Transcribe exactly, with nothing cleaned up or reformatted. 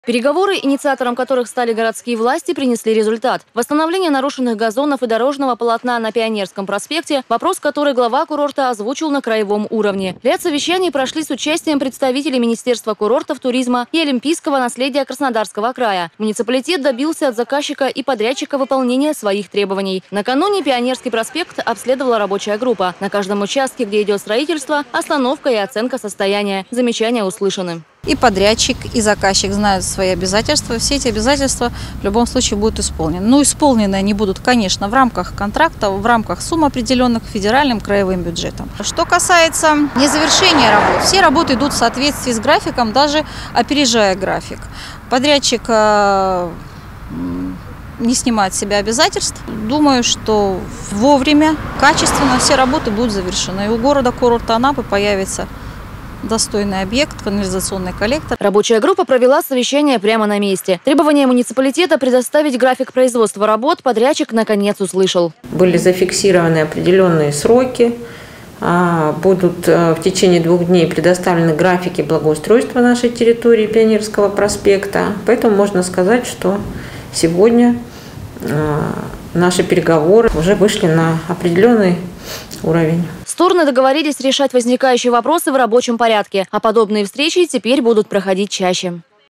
Переговоры, инициатором которых стали городские власти, принесли результат. Восстановление нарушенных газонов и дорожного полотна на Пионерском проспекте – вопрос, который глава курорта озвучил на краевом уровне. Ряд совещаний прошли с участием представителей Министерства курортов, туризма и олимпийского наследия Краснодарского края. Муниципалитет добился от заказчика и подрядчика выполнения своих требований. Накануне Пионерский проспект обследовала рабочая группа. На каждом участке, где идет строительство, остановка и оценка состояния. Замечания услышаны. И подрядчик, и заказчик знают свои обязательства. Все эти обязательства в любом случае будут исполнены. Ну, исполнены они будут, конечно, в рамках контракта, в рамках сумм определенных федеральным, краевым бюджетом. Что касается незавершения работ, все работы идут в соответствии с графиком, даже опережая график. Подрядчик э, не снимает с себя обязательств. Думаю, что вовремя, качественно все работы будут завершены. И у города-курорта Анапы появится достойный объект, канализационный коллектор. Рабочая группа провела совещание прямо на месте. Требования муниципалитета предоставить график производства работ подрядчик наконец услышал. Были зафиксированы определенные сроки. Будут в течение двух дней предоставлены графики благоустройства нашей территории Пионерского проспекта. Поэтому можно сказать, что сегодня наши переговоры уже вышли на определенный уровень. Стороны договорились решать возникающие вопросы в рабочем порядке, а подобные встречи теперь будут проходить чаще.